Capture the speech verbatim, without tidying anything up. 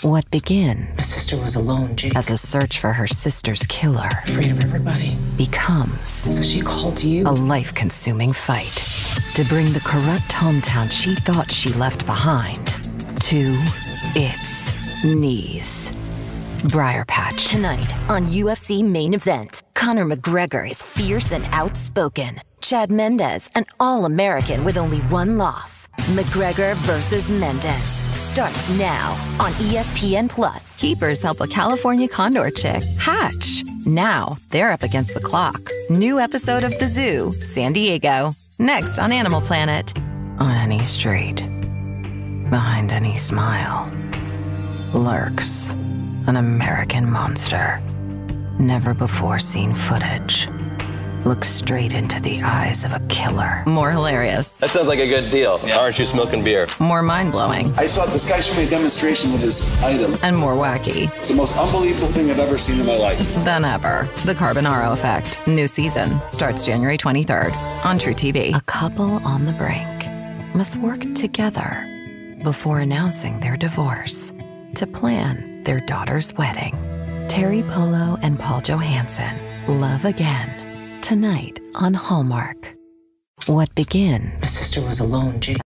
What begins My sister was alone, Jake. as a search for her sister's killer Afraid of everybody. becomes So she called you. a life-consuming fight to bring the corrupt hometown she thought she left behind to its knees. Briar Patch. Tonight on U F C Main Event, Conor McGregor is fierce and outspoken. Chad Mendes, an All-American with only one loss. McGregor versus Mendes starts now on E S P N Plus. Keepers help a California condor chick hatch. Now they're up against the clock. New episode of The Zoo, San Diego. Next on Animal Planet. On any street, behind any smile, lurks an American monster. Never before seen footage. Look straight into the eyes of a killer. More hilarious. That sounds like a good deal. Yeah. Aren't you smoking beer? More mind-blowing. I saw this guy show me a demonstration with his item. And more wacky. It's the most unbelievable thing I've ever seen in my life. Than ever. The Carbonaro Effect. New season starts January twenty-third on True T V. A couple on the brink must work together before announcing their divorce to plan their daughter's wedding. Terry Polo and Paul Johansson, Love Again, tonight on Hallmark. What begins My sister was alone, Jake.